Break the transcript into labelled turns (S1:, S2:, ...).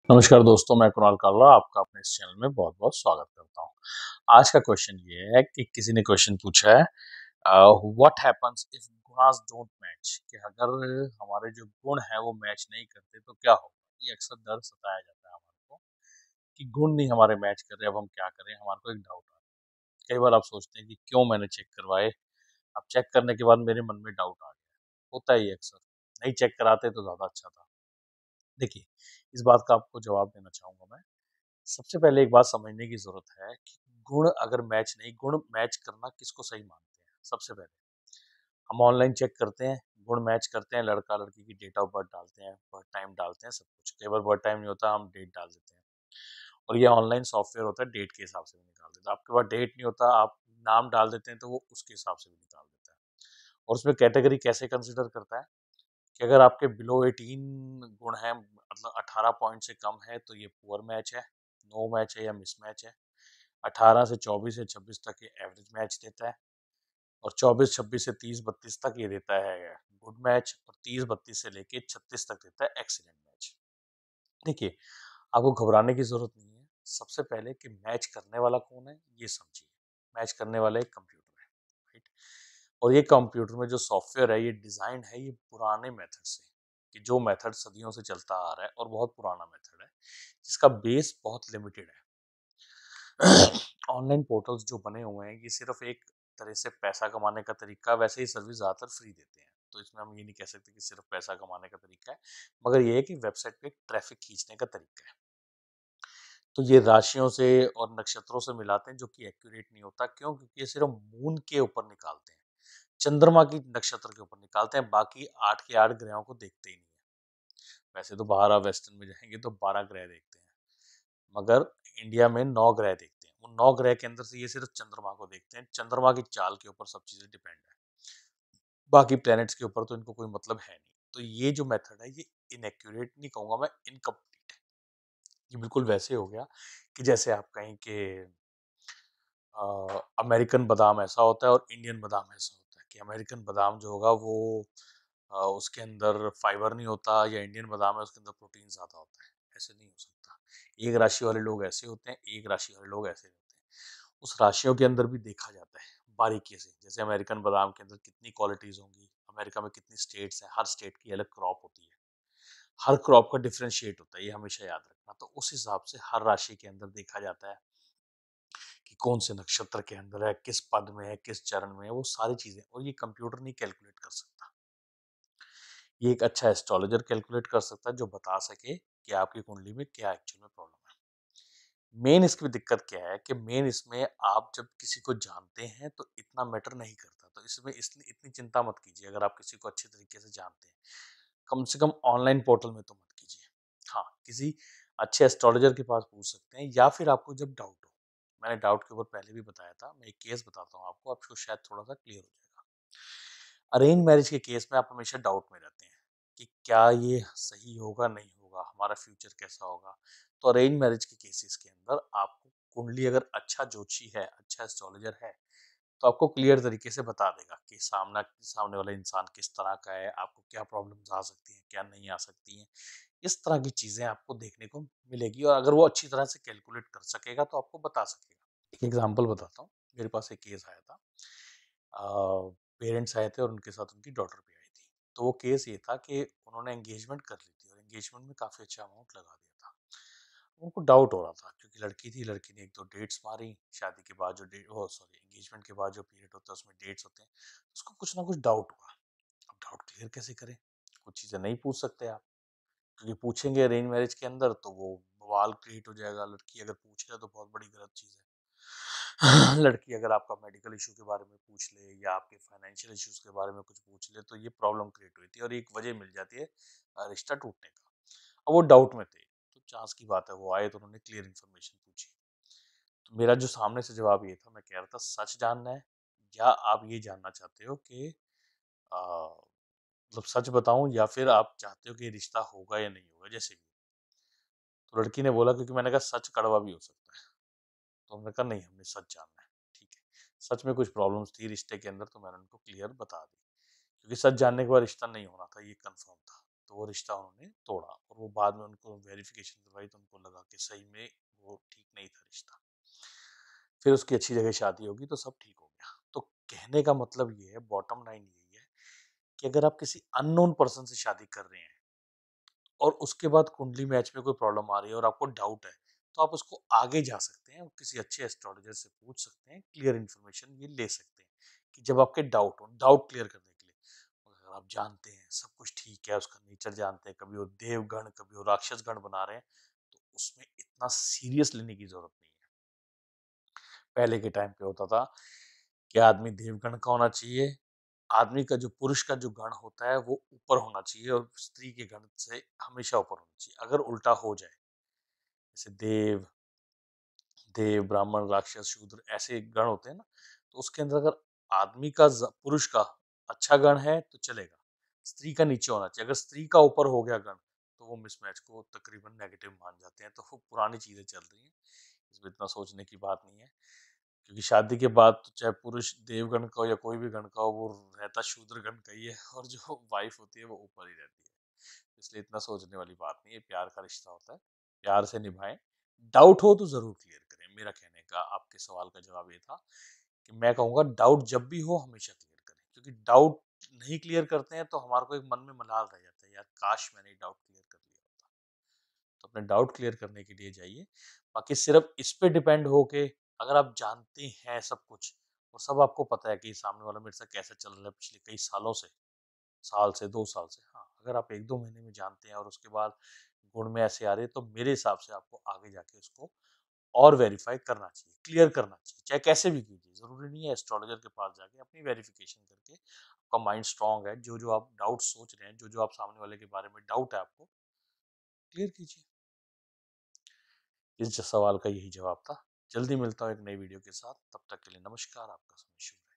S1: नमस्कार दोस्तों, मैं कुणाल काला आपका अपने इस चैनल में बहुत-बहुत स्वागत करता हूँ। आज का क्वेश्चन ये है कि किसी ने क्वेश्चन पूछा है व्हाट हैपेंस इफ गुणास डोंट मैच कि अगर हमारे जो गुण हैं वो मैच नहीं करते तो क्या होगा? ये अक्सर डर सताया जाता है हमारे को कि गुण नहीं हमारे मैच कर रहे, अब हम क्या करें? हमारे को एक डाउट आता है। कई बार आप सोचते हैं कि क्यों मैंने चेक करवाए? अब चेक करने के बाद मेरे मन में डाउट आ गया। होता ही है अक्सर, नहीं चेक कराते तो ज़्यादा अच्छा था। देखिए, इस बात का आपको जवाब देना चाहूँगा मैं। सबसे पहले एक बात समझने की ज़रूरत है कि गुण अगर मैच नहीं गुण मैच करना किसको सही मानते हैं? सबसे पहले हम ऑनलाइन चेक करते हैं, गुण मैच करते हैं, लड़का-लड़की की डेट ऑफ बर्थ डालते हैं, बर्थ टाइम डालते हैं, सब कुछ। कई बार बर्थ टाइम नहीं होता, हम डेट डाल देते हैं और ये ऑनलाइन सॉफ्टवेयर होता है, डेट के हिसाब से भी निकाल देता है। आपके पास डेट नहीं होता, आप नाम डाल देते हैं, तो वो उसके हिसाब से भी निकाल देता है और उसमें कैटेगरी कैसे कंसिडर करता है कि अगर आपके बिलो 18 गुण हैं, मतलब 18 पॉइंट से कम है, तो ये पुअर मैच है, नो मैच है या मिसमैच है। 18 से 24 या 26 तक ये एवरेज मैच देता है और 24-26 से 30-32 तक ये देता है गुड मैच और 30-32 से लेके 36 तक देता है एक्सीलेंट मैच। देखिए, आपको घबराने की ज़रूरत नहीं है। सबसे पहले कि मैच करने वाला कौन है, ये समझिए। मैच करने वाला एक कंप्यूटर है, राइट? और ये कंप्यूटर में जो सॉफ्टवेयर है, ये डिज़ाइन है ये पुराने मेथड से, कि जो मेथड सदियों से चलता आ रहा है और बहुत पुराना मेथड है, जिसका बेस बहुत लिमिटेड है। ऑनलाइन पोर्टल्स जो बने हुए हैं ये सिर्फ एक तरह से पैसा कमाने का तरीका, वैसे ही सर्विस ज़्यादातर फ्री देते हैं, तो इसमें हम ये नहीं कह सकते कि सिर्फ पैसा कमाने का तरीका है, मगर ये है कि वेबसाइट पे ट्रैफिक खींचने का तरीका है। तो ये राशियों से और नक्षत्रों से मिलाते हैं जो कि एक्यूरेट नहीं होता। क्यों? क्योंकि ये सिर्फ मून के ऊपर निकालते हैं, चंद्रमा की नक्षत्र के ऊपर निकालते हैं, बाकी 8 के 8 ग्रहों को देखते ही नहीं है। वैसे तो बाहर आप वेस्टर्न में जाएंगे तो 12 ग्रह देखते हैं, मगर इंडिया में 9 ग्रह देखते हैं। वो 9 ग्रह के अंदर से ये सिर्फ चंद्रमा को देखते हैं। चंद्रमा की चाल के ऊपर सब चीज़ें डिपेंड है। बाकी प्लैनेट्स के ऊपर तो इनको कोई मतलब है नहीं। तो ये जो मेथड है ये इनएक्यूरेट नहीं कहूँगा मैं, इनकम्प्लीट है। ये बिल्कुल वैसे हो गया कि जैसे आप कहें कि अमेरिकन बादाम ऐसा होता है और इंडियन बादाम ऐसा होता है कि अमेरिकन बादाम जो होगा वो उसके अंदर फाइबर नहीं होता, या इंडियन बादाम है उसके अंदर प्रोटीन ज़्यादा होता है। ऐसे नहीं हो सकता। एक राशि वाले लोग ऐसे होते हैं, एक राशि वाले लोग ऐसे होते हैं। उस राशियों के अंदर भी देखा जाता है बारीकी से। जैसे अमेरिकन बादाम के अंदर कितनी क्वालिटीज़ होंगी, अमेरिका में कितनी स्टेट्स हैं, हर स्टेट की अलग क्रॉप होती है। हर क्रॉप का डिफरेंशिएट होता है, ये हमेशा याद रखना। तो उस हिसाब से हर राशि के अंदर देखा जाता है कि कौन से नक्षत्र के अंदर है, किस पद में है, किस चरण में है, वो सारी चीज़ें। और ये कंप्यूटर नहीं कैलकुलेट कर सकता। ये एक अच्छा एस्ट्रोलॉजर कैलकुलेट कर सकता है जो बता सके कि आपकी कुंडली में क्या एक्चुअल में प्रॉब्लम है। मेन इसकी दिक्कत क्या है कि मेन इसमें आप जब किसी को जानते हैं तो इतना मैटर नहीं करता। तो इसमें इतनी चिंता मत कीजिए अगर आप किसी को अच्छे तरीके से जानते हैं। कम से कम ऑनलाइन पोर्टल में तो मत कीजिए। हाँ, किसी अच्छे एस्ट्रोलॉजर के पास पूछ सकते हैं, या फिर आपको जब डाउट हो। मैंने डाउट के ऊपर पहले भी बताया था, मैं एक केस बताता हूँ आपको, आपको शायद थोड़ा-सा क्लियर हो जाएगा। अरेंज मैरिज के केस में आप हमेशा डाउट में रहते हैं कि क्या ये सही होगा, नहीं होगा, हमारा फ्यूचर कैसा होगा। तो अरेंज मैरिज के केसेस के अंदर आपको कुंडली अगर अच्छा ज्योतिषी है, अच्छा एस्ट्रोलॉजर है, तो आपको क्लियर तरीके से बता देगा कि सामने वाला इंसान किस तरह का है, आपको क्या प्रॉब्लम्स आ सकती हैं, क्या नहीं आ सकती हैं। इस तरह की चीज़ें आपको देखने को मिलेगी और अगर वो अच्छी तरह से कैलकुलेट कर सकेगा तो आपको बता सकेगा। एक एग्ज़ाम्पल बताता हूँ, मेरे पास एक केस आया था। पेरेंट्स आए थे और उनके साथ उनकी डॉटर भी आई थी। तो वो केस ये था कि उन्होंने एंगेजमेंट कर ली थी और एंगेजमेंट में काफ़ी अच्छा अमाउंट लगा दिया था। उनको डाउट हो रहा था क्योंकि लड़की थी, लड़की ने 1-2 डेट्स मारी, शादी के बाद जो एंगेजमेंट के बाद जो पीरियड होता है उसमें डेट्स होते हैं, उसको कुछ ना कुछ डाउट हुआ। अब डाउट क्लियर कैसे करें? कुछ चीज़ें नहीं पूछ सकते आप, क्योंकि पूछेंगे अरेंज मैरिज के अंदर तो वो बवाल क्रिएट हो जाएगा। लड़की अगर पूछ ले तो बहुत बड़ी गलत चीज़ है। लड़की अगर आपका मेडिकल इशू के बारे में पूछ ले या आपके फाइनेंशियल इश्यूज के बारे में कुछ पूछ ले तो ये प्रॉब्लम क्रिएट हुई थी और एक वजह मिल जाती है रिश्ता टूटने का। अब वो डाउट में थे, तो चांस की बात है वो आए तो उन्होंने क्लियर इन्फॉर्मेशन पूछी। तो मेरा जो सामने से जवाब ये था, मैं कह रहा था सच जानना है या आप ये जानना चाहते हो कि मतलब सच बताऊं, या फिर आप चाहते हो कि रिश्ता होगा या नहीं होगा, जैसे भी। तो लड़की ने बोला, क्योंकि मैंने कहा सच कड़वा भी हो सकता है, तो उन्होंने कहा नहीं, हमने सच जानना है। ठीक है। सच में कुछ प्रॉब्लम्स थी रिश्ते के अंदर, तो मैंने उनको क्लियर बता दी, क्योंकि सच जानने के बाद रिश्ता नहीं होना था, ये कंफर्म था। तो वो रिश्ता उन्होंने तोड़ा और वो बाद में उनको वेरिफिकेशन करवाई तो उनको लगा कि सही में वो ठीक नहीं था रिश्ता। फिर उसकी अच्छी जगह शादी होगी तो सब ठीक हो गया। तो कहने का मतलब ये है, बॉटम लाइन यही है कि अगर आप किसी अननोन पर्सन से शादी कर रहे हैं और उसके बाद कुंडली मैच में कोई प्रॉब्लम आ रही है और आपको डाउट है, तो आप उसको आगे जा सकते हैं, किसी अच्छे एस्ट्रोलॉजर से पूछ सकते हैं, क्लियर इन्फॉर्मेशन ये ले सकते हैं कि जब आपके डाउट हो, डाउट क्लियर करने के लिए। अगर आप जानते हैं सब कुछ ठीक है, उसका नेचर जानते हैं, कभी वो देवगण कभी वो राक्षस गण बना रहे हैं, तो उसमें इतना सीरियस लेने की जरूरत नहीं है। पहले के टाइम पे होता था कि आदमी देवगण का होना चाहिए, आदमी का जो पुरुष का जो गण होता है वो ऊपर होना चाहिए और स्त्री के गण से हमेशा ऊपर होना चाहिए। अगर उल्टा हो जाए, जैसे देव ब्राह्मण राक्षस शूद्र ऐसे गण होते हैं ना, तो उसके अंदर अगर आदमी का पुरुष का अच्छा गण है तो चलेगा, स्त्री का नीचे होना चाहिए। अगर स्त्री का ऊपर हो गया गण तो वो मिसमैच को तकरीबन नेगेटिव मान जाते हैं। तो वो पुरानी चीजें चल रही हैं, इसमें इतना सोचने की बात नहीं है, क्योंकि शादी के बाद तो चाहे पुरुष देवगण का हो या कोई भी गण का हो, वो रहता शूद्र गण का ही है और जो वाइफ होती है वो ऊपर ही रहती है। इसलिए इतना सोचने वाली बात नहीं है, प्यार का रिश्ता होता है, प्यार से निभाएं। डाउट हो तो जरूर क्लियर करें। मेरा कहने का आपके सवाल का जवाब ये था कि मैं कहूंगा डाउट जब भी हो हमेशा क्लियर करें, क्योंकि डाउट नहीं क्लियर करते हैं तो हमारे को एक मन में मलाल रह जाता है, यार काश मैंने डाउट क्लियर कर लिया होता। तो अपने डाउट क्लियर करने के लिए जाइए। बाकी सिर्फ इस पे डिपेंड हो के, अगर आप जानते हैं सब कुछ और सब आपको पता है कि सामने वाला मेरे साथ कैसे चल रहा है पिछले कई सालों से, साल से 2 साल से, हाँ अगर आप 1-2 महीने में जानते हैं और उसके बाद गुण में ऐसे आ रहे हैं, तो मेरे हिसाब से आपको आगे जाके उसको और वेरीफाई करना चाहिए, क्लियर करना चाहिए, चाहे कैसे भी कीजिए। जरूरी नहीं है एस्ट्रोलॉजर के पास जाके, अपनी वेरिफिकेशन करके, आपका माइंड स्ट्रांग है, जो जो आप डाउट सोच रहे हैं, जो जो आप सामने वाले के बारे में डाउट है आपको, क्लियर कीजिए। इस सवाल का यही जवाब था। जल्दी मिलता हूँ एक नई वीडियो के साथ, तब तक के लिए नमस्कार, आपका समय शुभ रहे।